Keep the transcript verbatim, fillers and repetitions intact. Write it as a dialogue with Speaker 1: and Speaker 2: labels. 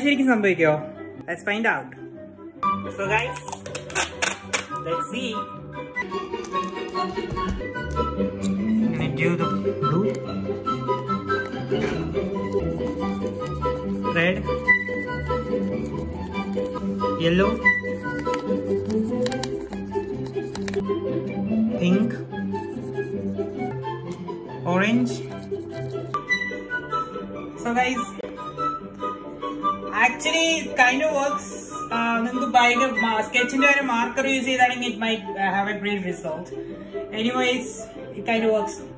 Speaker 1: ശരിക്കും സംഭവിക്കോ? Let's find out. So guys, let's see. I'm gonna do the blue, red, yellow, pink, orange. So guys, actually it kind of works. Uh, by the sketch and a marker use it might uh, have a great result. Anyways, it kind of works.